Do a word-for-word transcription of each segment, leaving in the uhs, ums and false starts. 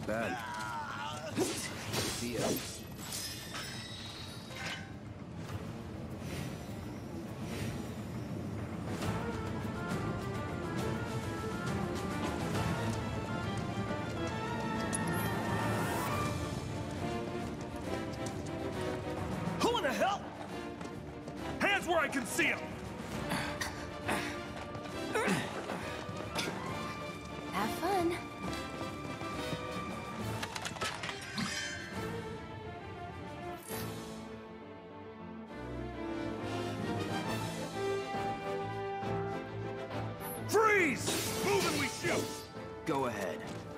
Not bad. See ya. Who in the hell? Hands where I can see them. Have fun. Freeze! Move and we shoot! Go ahead.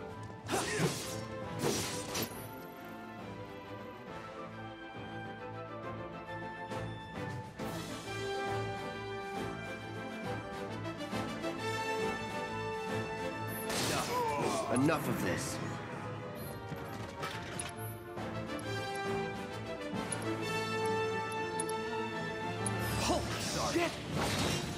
Enough. Enough of this. Holy shit!